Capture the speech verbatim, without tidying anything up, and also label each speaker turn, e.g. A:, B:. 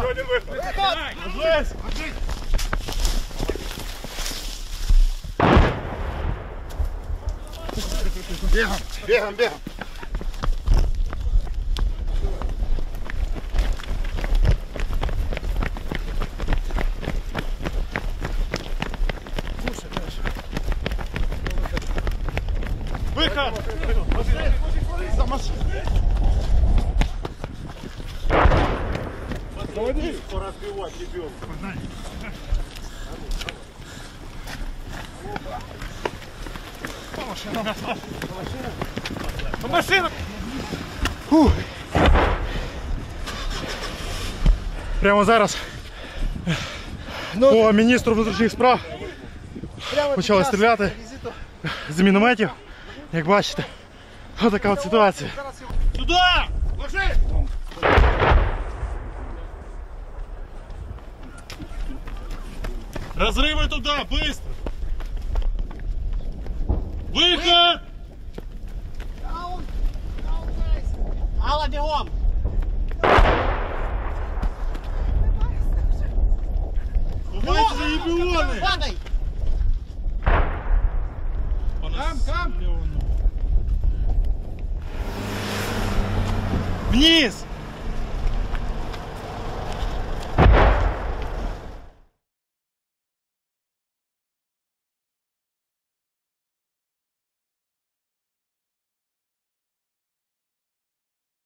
A: Еще один выход. Ложись.
B: Бегом, бегом, бегом.
A: Выход. За машину. Молодец. Поразбивать ребенка. Машина. Машина. Фух. Прямо зараз по міністру внутрішніх справ почали стріляти з мінометів. Як бачите, ось така от ситуація. Сюда! Ложись! Разрывай туда, быстро! Выход!
C: Алла, бегом!
A: Ховайте за ебионы!
C: Падай!